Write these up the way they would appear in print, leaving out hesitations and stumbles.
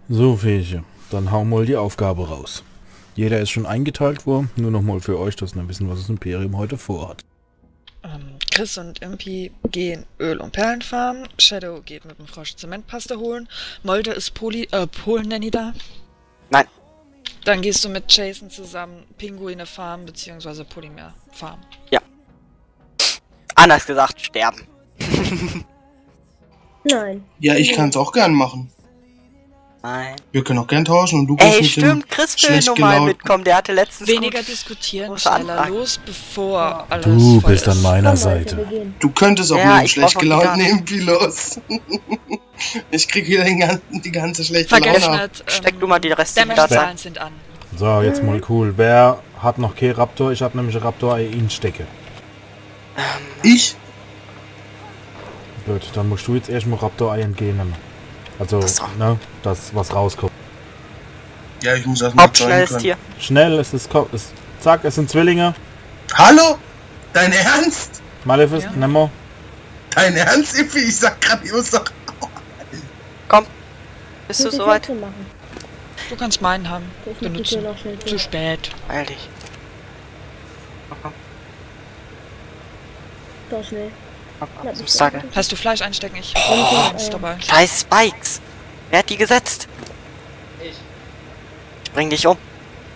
So, Fähige, dann hau mal die Aufgabe raus. Jeder ist schon eingeteilt worden, nur nochmal für euch, dass ihr wissen, was das Imperium heute vorhat. Chris und Impi gehen Öl- und Perlen farmen, Shadow geht mit dem Frosch Zementpaste holen, Molde ist Polen Nanny da. Nein. Dann gehst du mit Jason zusammen Pinguine farmen, beziehungsweise Polymer farmen. Ja. Anders gesagt, sterben. Nein. Ja, ich kann es auch gern machen. Nein. Wir können auch gern tauschen und du kannst Ey, mit stimmt, dem Chris will schlecht nun mal gelaunten- mitkommen. Der hatte letztens Weniger gut diskutieren, große schneller Anfragen. los, bevor alles Du voll bist ist. an meiner Komm, Leute, wir Seite. gehen. Du könntest auch Ja, mit dem ich schlecht brauch auch gelaunten Gitarre. Impi los. Ich krieg wieder die ganze schlechte Vergesst Laune. nicht, Steck du mal die restlichen Damage-Zahlen sind an. So, jetzt mal cool. Wer hat noch kein Raptor? Ich habe nämlich ein Raptor in Stecke. Ich? Gut, dann musst du jetzt erstmal Raptor-Ei entgehen. Also, Ach so. ne, das was rauskommt. Ja, ich muss erstmal Hauptschnell ist hier. Schnell, es ist, zack, es sind Zwillinge. Hallo? Dein Ernst? Maleficent, Ja. Nemo. Dein Ernst, Impi? Ich sag grad, ich muss doch... Komm. Bist du Muss ich soweit? Plätze machen. Du kannst meinen haben. Ich muss die Tür Benutzen. noch schnell Zu zu. spät. Beeil dich. Komm, Doch schnell. komm, Ja, zum bis Stagel. dann. Hast du Fleisch einstecken? Ich Und, habe eins dabei. Scheiß Spikes. Wer hat die gesetzt? Ich bring dich um.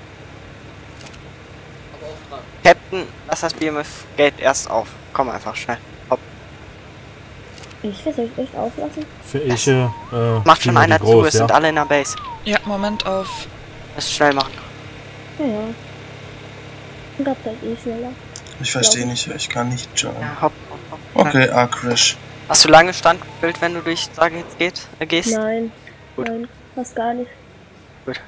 Captain, lass das BMF-Gate erst auf. Komm einfach schnell. Hopp. Ich will es echt auflassen. Für ich, Macht schon die einer zu, groß, es sind alle in der Base. Ja, Moment auf. Müsst schnell machen. Ja, ja. Ich glaub, das ist schneller. Ich verstehe nicht, ich kann nicht joinen. Ja, hopp, hopp, hopp. Okay, Crash. Hast du lange Standbild, wenn du durch Stargates gehst? Nein. Gut. Nein, fast gar nicht. Gut.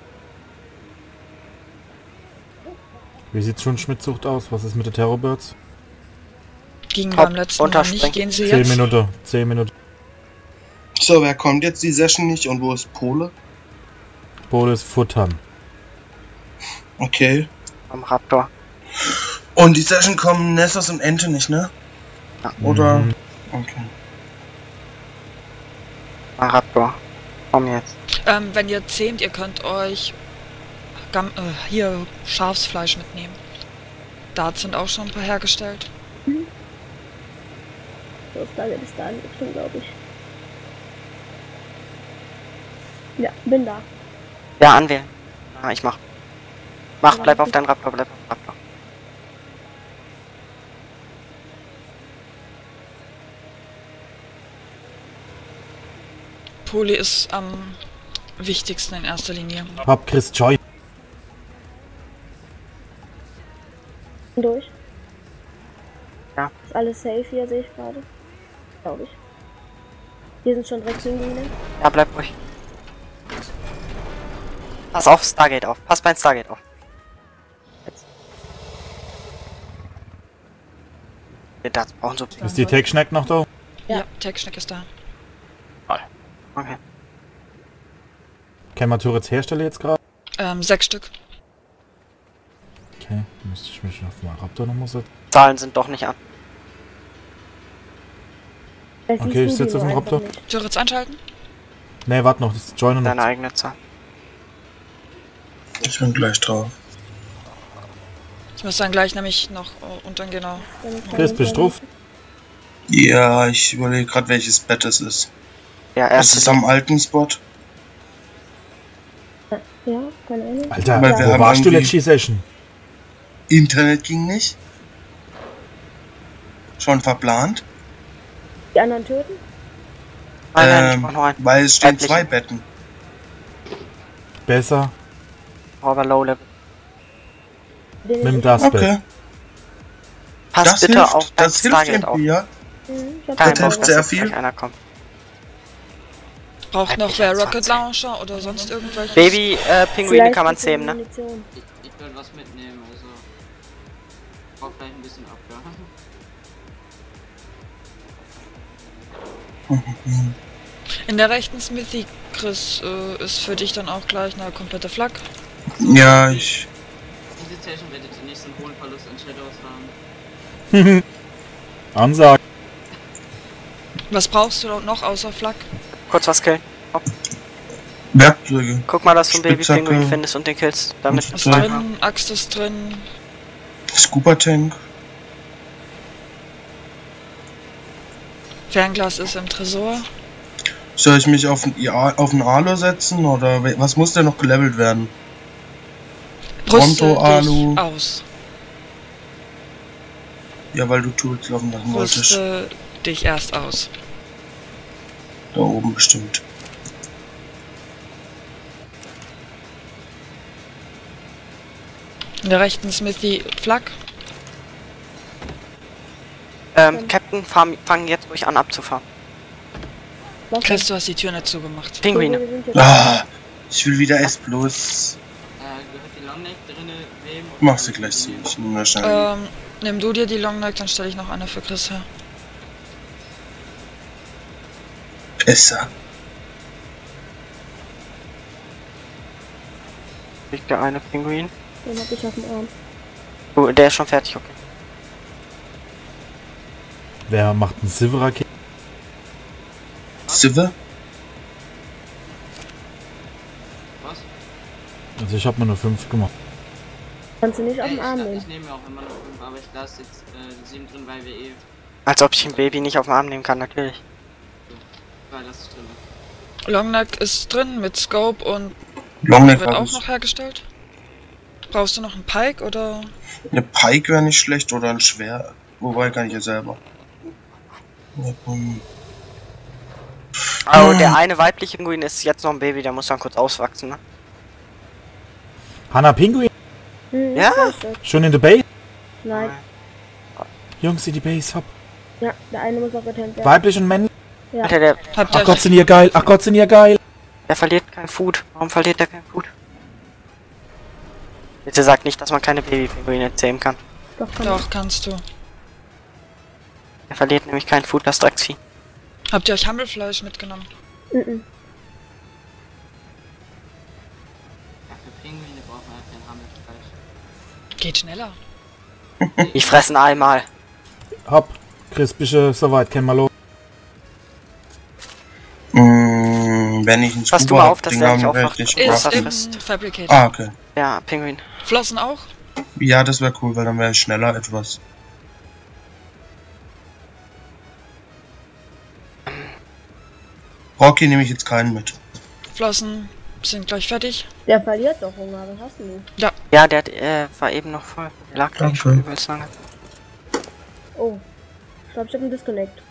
Wie sieht's schon Schmidt-Zucht aus? Was ist mit den Terrorbirds? Ging Hopp, beim letzten Mal runterspringen. nicht. Gehen sie 10 jetzt? Minuten, 10 Minuten. So, wer kommt jetzt die Session nicht und wo ist Pole? Polis futtern. Okay. Am Raptor. Und die Session kommen Nessos und Ente nicht, ne? Ja. Oder? Mhm. Okay. Am Raptor. Komm jetzt. Wenn ihr zähmt, ihr könnt euch hier Schafsfleisch mitnehmen. Da sind auch schon ein paar hergestellt. So ist da bis dahin bestimmt, glaube ich. Ja, bin da. Ja, anwählen. Ah, ich mach. Bleib auf dein Raptor, bleib auf dein Raptor. Poli ist am wichtigsten in erster Linie. Hab Chris Joy. Durch. Ja. Ist alles safe hier, sehe ich gerade. Glaube ich. Hier sind schon direkt Pinguine. Ja, bleib ruhig. Pass auf Stargate auf. Pass beim Stargate auf. Jetzt. Das brauchen so. Ist die Tech-Schneck noch da? Ja, Tech-Schneck ist da. Okay. Kann man Turrets herstellen jetzt gerade? 6 Stück. Okay, müsste ich mich auf mal Raptor nochmal setzen. Zahlen sind doch nicht an. Vielleicht Okay, siehst ich du sitze die auf dem nur einfach Raptor. nicht. Turrets anschalten? Ne, warte noch, das ist Joiner Deine noch. eigene Zahl. Ich bin gleich drauf. Ich muss dann gleich nämlich noch unten genau. Chris, bist du drauf? Ja, ich überlege gerade, welches Bett es ist. Ja, Ist erst es am alten Spot? Ja, keine Ahnung. Alter, Weil wir wo haben warst du irgendwie- letzte Session? Internet ging nicht? Schon verplant? Die anderen töten? Nein, ich mach noch einen. Weil es stehen Weiblichen. 2 Betten. Besser Aber Low Level. Den mit dem ich- Dustbed. Okay, Pass das bitte hilft. auf dein Das hilft Stargate auf. irgendwie, ja. Ich hab Kein Das Bock, hilft dass sehr jetzt viel. gleich einer kommt. Braucht noch Weiblich wer an Rocket 20. Launcher oder sonst irgendwelche? Baby, Pinguine Vielleicht kann man ist die zähmen, ne? Munition. Ich will was mitnehmen, also. Brauch vielleicht ein bisschen Abwehr. In der rechten Smithy, Chris, ist für dich dann auch gleich eine komplette Flak. Ja, ich... Diese Session werdet ihr nicht so einen hohen Verlust an Shadows haben. Ansage. Was brauchst du noch außer Flak? Kurz was killen. Hopp. Werkzeuge. Guck mal, dass du einen Spitzhacke. Baby-Pinguin findest und den killst. Damit Und Ist Zeug. drin, Axt ist drin. Scuba-Tank. Fernglas ist im Tresor. Soll ich mich auf einen Alu setzen oder was muss denn noch gelevelt werden? Rüste Pronto, Alu. dich aus. Ja, weil du Tools laufen lassen wolltest. Rüste dich erst aus. Da oben bestimmt. In der rechten Smithy Flak. Captain, fang jetzt ruhig an abzufahren. Was Chris, du hast die Tür nicht zugemacht. Pinguine. Wir sind jetzt Ah, ich will wieder S plus. Gehört die Longneck drinne, wem? Mach sie gleich so. Ich nehme das schnell. Nimm du dir die Longneck, dann stelle ich noch eine für Chris her. Besser. Liegt der eine Pinguin. Den hab ich auf dem Arm. Oh, der ist schon fertig, okay. Wer macht einen Silver-Raket? Silver? Was? Also ich habe mir nur 5 gemacht. Kannst du nicht auf Ey, den Arm nehmen. ich nehme mir auch immer noch 5, aber ich lasse jetzt 7 drin, weil wir eh. Als ob ich ein Baby nicht auf den Arm nehmen kann, natürlich. Weil das ist drin. Longneck ist drin mit Scope und Longneck wird hab auch ich. noch hergestellt. Brauchst du noch einen Pike oder? Eine Pike wäre nicht schlecht oder ein Schwer. Wobei kann ich ja selber. Oh, der eine weibliche Pinguin ist jetzt noch ein Baby, der muss dann kurz auswachsen, ne? Hanna Pinguin? Ja? Ich weiß das. Schon in der Base? Nein. Jungs, in die Base, hopp. Ja, der eine muss auch getrennt werden. Weiblich und männlich? Ja. Alter, der Habt Ach ihr Gott, euch sind ihr geil. Ach Gott, sind ihr geil. verliert kein Food. Warum verliert er kein Food? Bitte sag nicht, dass man keine Babypinguine zähmen kann. Doch, kann doch kannst du. Er verliert nämlich kein Food, das Drecksvieh. Habt ihr euch Hammelfleisch mitgenommen? ich. Mhm. Ja, für Pinguine brauchen wir halt kein Hammelfleisch. Geht schneller. Die fressen einmal. Hopp. Chris, bitte soweit, kenn mal los. Wenn ich ein Pass du mal auf, dass Ding der habe, nicht werde ich aufwacht. nicht Ja, Ist das im ist- Fabricator. Ah, okay. Ja, Pinguin. Flossen auch? Ja, das wäre cool, weil dann wäre ich schneller etwas. Rocky nehme ich jetzt keinen mit. Flossen sind gleich fertig. Der verliert doch Hunger, was hast du? Ja, der war eben noch voll. Der lag gleich Danke. schon übelst lange. Oh. Ich glaube, ich habe einen Disconnect.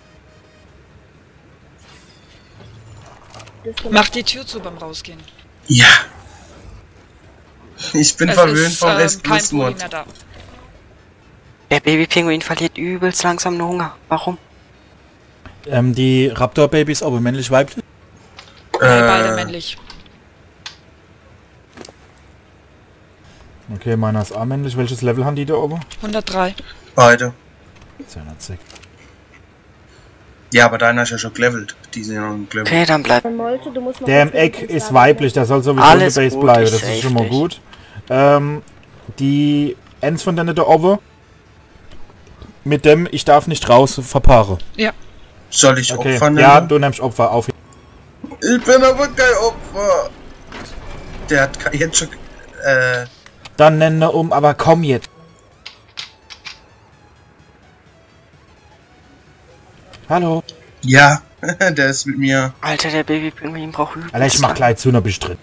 Mach die Tür zu beim Rausgehen. Ja. Ich bin Es verwöhnt ist vom S kein plus Poli Mod. mehr da. Der Babypinguin verliert übelst langsam nur Hunger. Warum? Die Raptor-Babys, aber männlich-weiblich? Beide männlich. Okay, meiner ist A-männlich. Welches Level haben die da oben? 103. Beide. 206. Ja, aber deiner ist ja schon gelevelt. Die sind ja noch nicht gelevelt. Okay, dann bleibt. Molte, du musst noch Der im kurz Eck ins ist Lager weiblich, der soll sowieso Alles in der Base gut, bleiben. ich Das ist save schon mal dich. gut. Die Ends von denen da oben. Mit dem ich darf nicht raus verpaare. Soll ich Okay. Opfer nehmen? Ja, du nimmst Opfer auf. Ich bin aber kein Opfer. Der hat jetzt schon... Dann nenne um, aber komm jetzt. Hallo. Ja, der ist mit mir. Alter, der Babypinguin braucht übelst. Alter, ich mach gleich zu einer Bestritt.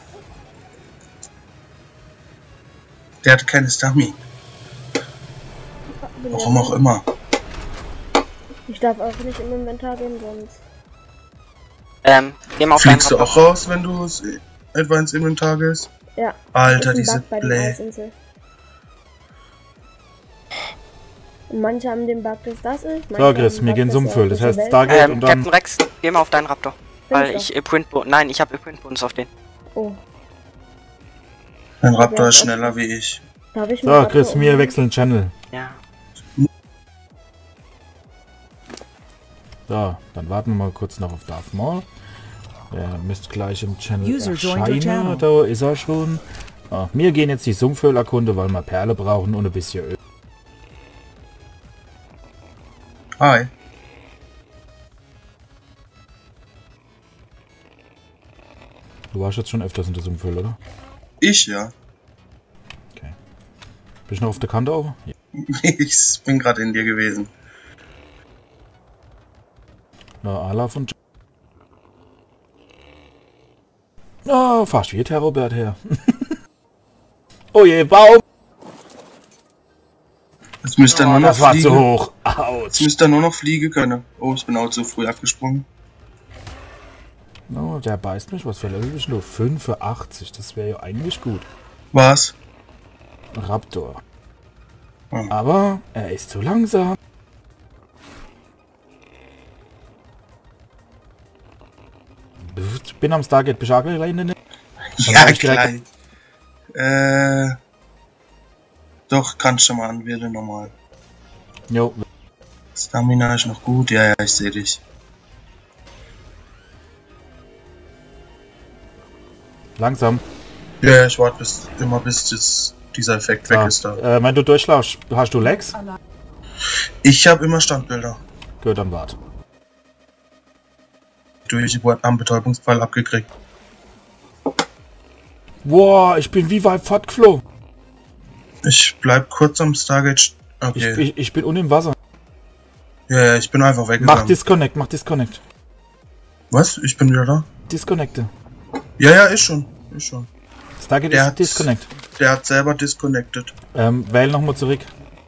Der hat keine Stammi. Warum auch immer. Ich darf auch nicht im Inventar gehen, sonst. Geh mal auf deinen Fliegst du Raptor. auch raus, wenn du etwa ins Inventar gehst? Ja. Alter, ist ein diese Bug bei den Play. Eisinsel. Und manche haben den Bug, dass das ist. So, Chris, wir gehen Sumpföl. Das heißt, Stargate und Captain dann... Rex, geh mal auf deinen Raptor. Weil Bin ich Printbonus. Nein, ich habe Printbonus auf den. Oh, Mein Raptor ist schneller wie ich. darf ich So, Chris, wir wechseln Channel. Ja. So, dann warten wir mal kurz noch auf Darth Maul. Der müsste gleich im Channel User joined your erscheinen. channel. Da ist er schon. Ah, wir gehen jetzt die Sumpföl erkunde, weil wir Perle brauchen und ein bisschen Öl. Hi. Du warst jetzt schon öfters in der Sumpfhöhle, oder? Ich, ja. Okay. Bist du noch auf der Kante auch? Ja. Ich bin gerade in dir gewesen. Na, Alaf und... Oh, fast wie der Robert her. Oh je, Baum! Jetzt müsste er nur noch das war zu fliegen. hoch. Jetzt Autsch. müsste er nur noch fliegen können. Oh, ich bin auch zu früh abgesprungen. Oh, der beißt mich. Was für Level bist du? 85. Das wäre ja eigentlich gut. Was? Raptor. Hm. Aber er ist zu langsam. Ich bin am Stargate. Bist du auch gleich in der Nähe? Ja, ich direkt- gleich. Doch, kannst du mal anwählen normal. Jo. Stamina ist noch gut. Ja, ja, ich sehe dich. Langsam. Ja, ich warte immer bis dieser Effekt weg ist da. Wenn du durchlaufst, hast du Lex? Ich habe immer Standbilder. Gut, dann wart. Ich wurde am Betäubungsfall abgekriegt. Boah, ich bin wie weit fortgeflogen. Ich bleib kurz am Stargate. Okay. Ich bin unten im Wasser. Ja, ich bin einfach weggegangen. Mach Disconnect. Was? Ich bin wieder da? Disconnecte. Ja, ist schon. Stargate Der ist hat- Disconnect. Der hat selber disconnected. Wähl nochmal zurück.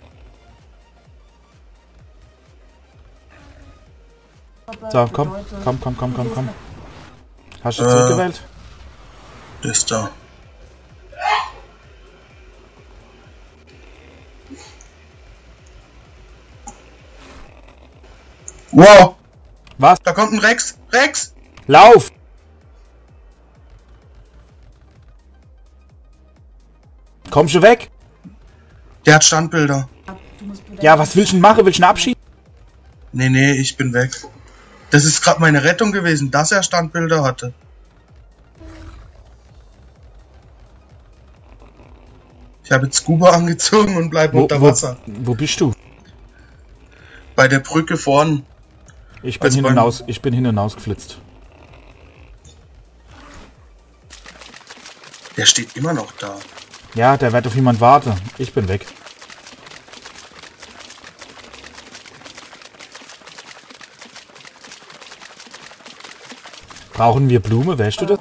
So, komm. Hast du zurückgewählt? Das da. Wow! Was? Da kommt ein Rex! Rex! Lauf! Komm schon weg! Der hat Standbilder. Ja, was willst du denn machen? Willst du einen Abschied? Nee, ich bin weg. Das ist gerade meine Rettung gewesen, dass er Standbilder hatte. Ich habe jetzt Scuba angezogen und bleibe unter Wasser. Wo bist du? Bei der Brücke vorn. Ich bin Also hinaus geflitzt. Der steht immer noch da. Ja, der wird auf jemand warten. Ich bin weg. Brauchen wir Blume? Weißt du das?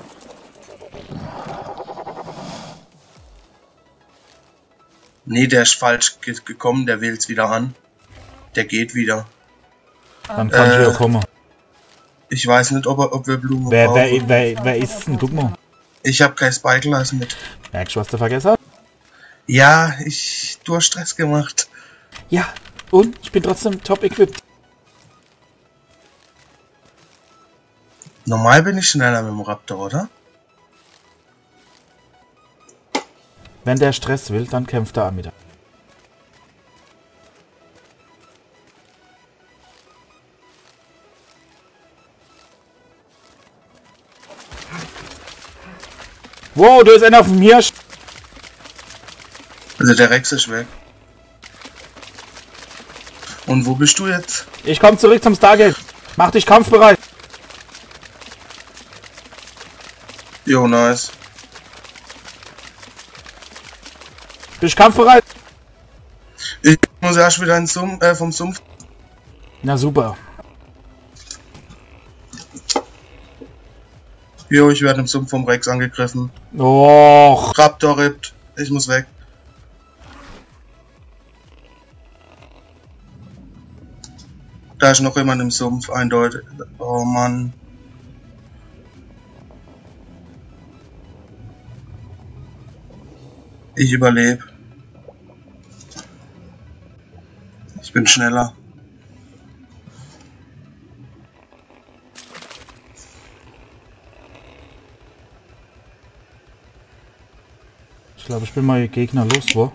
Nee, der ist falsch gekommen, der wählt's wieder an. Der geht wieder. Dann kann ich wieder kommen. Ich weiß nicht, ob wir Blumen Wer brauchen. ist es denn? Guck mal. Ich habe kein Spike-Glas mit. Merkst du, was du vergessen hast? Ja, du hast Stress gemacht. Ja, und ich bin trotzdem top equipped. Normal bin ich schneller mit dem Raptor, oder? Wenn der Stress will, dann kämpft er mit. Wow, da ist einer auf dem Hirsch. Also der Rex ist weg. Und wo bist du jetzt? Ich komme zurück zum Stargate. Mach dich kampfbereit. Jo, nice. Bist kampfbereit? Ich muss erst wieder vom Sumpf. Na super. Jo, ich werde im Sumpf vom Rex angegriffen. Och. Raptor rippt. Ich muss weg. Da ist noch jemand im Sumpf, eindeutig. Oh Mann. Ich überlebe. Ich bin schneller. Ich glaube, ich bin mal Gegner los, wo?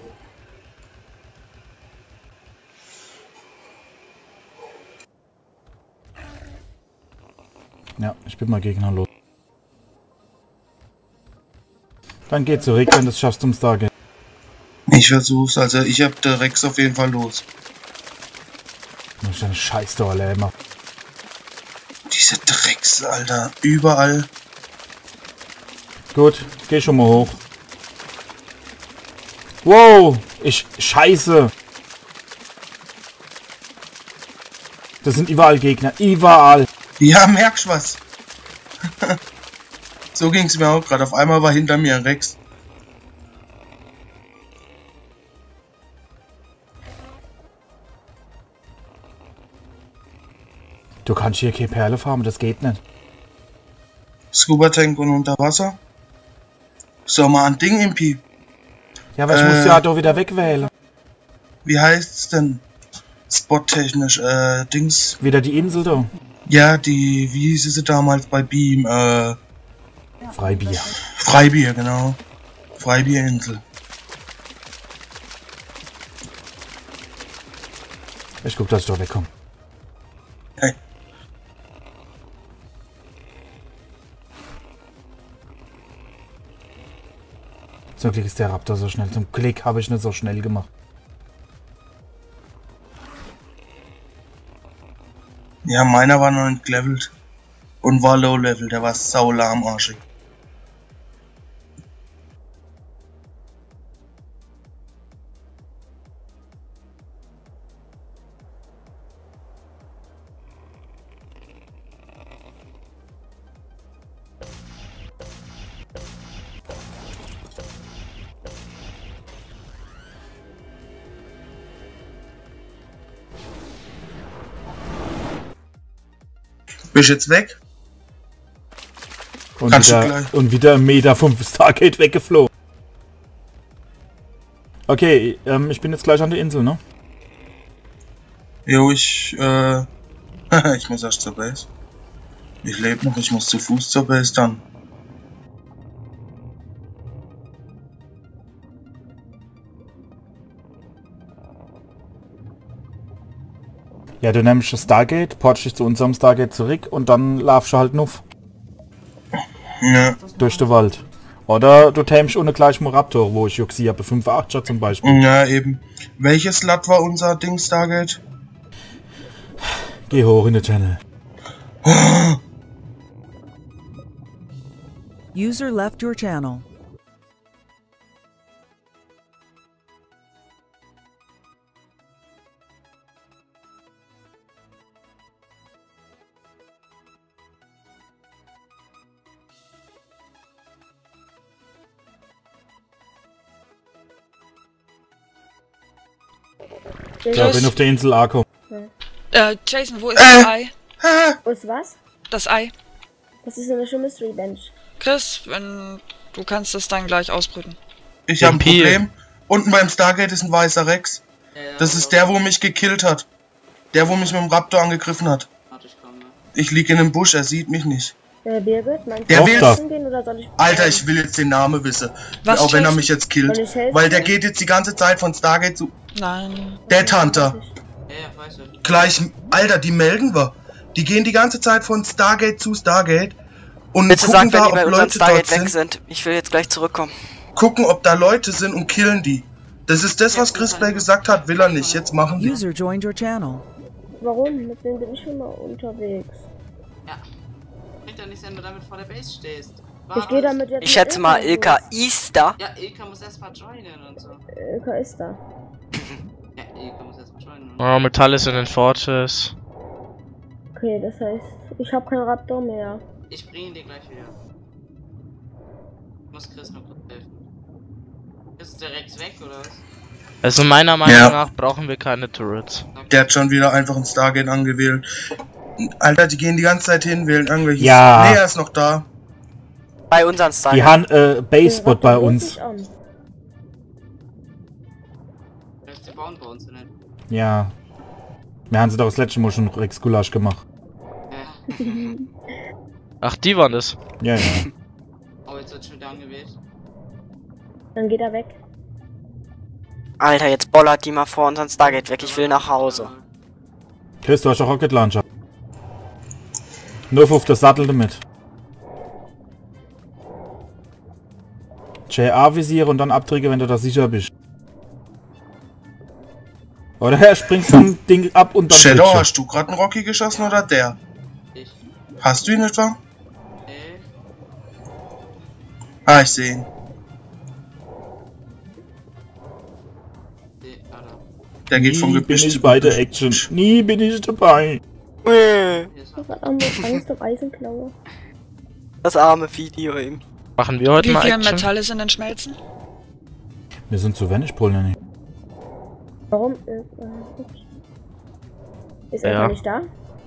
Ja, ich bin mal Gegner los. Dann geh zurück, wenn du es schaffst zum Stargate. Ich versuch's, also ich hab der Rex auf jeden Fall los. Das ist ein Scheiß da, Lämmer. Diese Drecks, Alter, überall. Gut, geh schon mal hoch. Wow, Scheiße. Das sind überall Gegner, überall. Ja, merkst was. So ging's mir auch gerade. Auf einmal war hinter mir ein Rex. Du kannst hier keine Perle farmen, das geht nicht. Scuba Tank und Unterwasser. So, mal ein Ding, Impi. Ja, aber ich muss ja da wieder wegwählen. Wie heißt's denn? Spottechnisch, Dings. Wieder die Insel da. Ja, wie hieß sie damals bei Beam? Freibier. Freibier, genau. Freibierinsel. Ich guck, dass ich da wegkomme. Hey. Zum Glück ist der Raptor so schnell. Zum Glück habe ich nicht so schnell gemacht. Ja, meiner war noch nicht gelevelt. Und war low level, der war saulahmarschig. Bist jetzt weg? Und Kannst du wieder, gleich. und wieder 1 Meter vom Stargate weggeflogen. Okay, ich bin jetzt gleich an der Insel, ne? Jo, ich muss erst zur Base. Ich lebe noch, ich muss zu Fuß zur Base dann. Ja, du nimmst das Stargate, portst dich zu unserem Stargate zurück und dann laufst du halt nuff Ja. durch den Wald. Oder du tamst ohne gleich mal Raptor, wo ich Juxi habe, 5.8er zum Beispiel. Ja, eben. Welches Land war unser Ding Stargate? Geh hoch in den Channel. User left your channel. Ja, bin auf der Insel Arco. Jason, wo ist das Ei? Wo ist was? Das Ei. Das ist eine schöne Mystery Bench. Chris, wenn du kannst es dann gleich ausbrüten. Ich habe ein MP. Problem. Unten beim Stargate ist ein weißer Rex. Das ist der, wo mich gekillt hat. Der, wo mich mit dem Raptor angegriffen hat. Warte, ich komme. Ich lieg in einem Busch, er sieht mich nicht. Birgit, meinst Der du, will- essen gehen oder soll ich... Alter, ich will jetzt den Namen wissen. Was, Auch wenn er Jason? mich jetzt killt. Soll ich helfen? Weil der geht jetzt die ganze Zeit von Stargate zu... Nein. Der Hunter. Ja, weiß ich. Gleich... Alter, die melden wir. Die gehen die ganze Zeit von Stargate zu Stargate. Und Willst du gucken sagen, wenn da, die bei ob unserem Leute dort Stargate weg sind. sind? Ich will jetzt gleich zurückkommen. Gucken, ob da Leute sind und killen die. Das ist das, was Chris Play gesagt hat, will er nicht. Jetzt machen die. User joined your channel. Warum? Mit denen bin ich schon mal unterwegs. Ja. Bringt ja nichts, wenn du damit vor der Base stehst. Ich gehe damit jetzt... Ich schätze mal, mit Ilka ist da. Ja, Ilka muss erstmal joinen und so. Ilka ist da. Ja, Ilka muss erstmal joinen. Oh, Metall ist in den Fortress. Okay, das heißt, ich habe keinen Raptor mehr. Ich bringe ihn dir gleich wieder. Ich muss Chris noch kurz helfen. Ist der Rex weg oder was? Also meiner Meinung Ja. nach brauchen wir keine Turrets. Der hat schon wieder einfach ein Stargate angewählt. Alter, die gehen die ganze Zeit hin, wählen irgendwelche... Ja. Nee, er ist noch da. Bei unseren Die Stargate. haben Base-Spot bei uns. Die bauen bei uns nicht. Ja. Wir haben sie doch das letzte Mal schon Rex Gulasch gemacht. Ja. Ach, die waren das. Ja, ja. Oh, jetzt wird schon wieder angewählt. Dann geht er weg. Alter, jetzt bollert die mal vor unseren Stargate weg. Ich will nach Hause. Chris, du hast doch Rocket Launcher. Nur auf der Sattel damit. JA-Visiere und dann Abträge, wenn du da sicher bist. Oder er springt vom Ding ab und dann... Shadow, fliegt er. hast du gerade einen Rocky geschossen oder der? Ich. Hast du ihn etwa? Ah, ich sehe ihn. Der geht vom Nie bin Gebüsch ich zu bei der Gebüsch. Action. Nie bin ich dabei. Ich hab Angst um Eisenklaue. Das arme Video eben. Machen wir heute Wie mal viel Action? Metall ist in den Schmelzen? Wir sind zu wenig, Polnani. Warum? Ist er Ja. nicht da?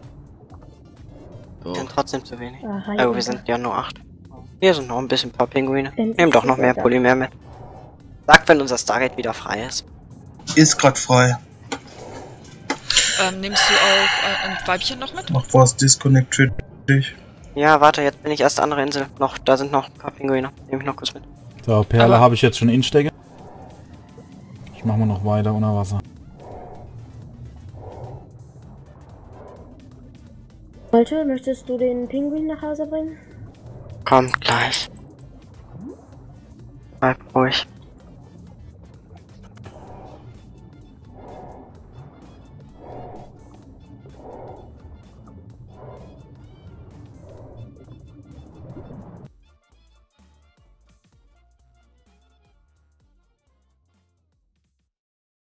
Wir sind trotzdem zu wenig. Aha, Oh, wir sind ja nur 8. Hier sind noch ein bisschen paar Pinguine. Endlich Nehmen doch noch ist mehr er da. Polymer mit. Sagt, wenn unser Stargate wieder frei ist. Ist grad frei. Nimmst du auch ein Weibchen noch mit? Mach was Disconnect für dich. Ja, warte, jetzt bin ich erst andere Insel. Da sind noch ein paar Pinguine. Nehme ich noch kurz mit. So, Perle Aber- habe ich jetzt schon instecke. Ich mache mal noch weiter unter Wasser. Malte, möchtest du den Pinguin nach Hause bringen? Kommt gleich. Bleib ruhig.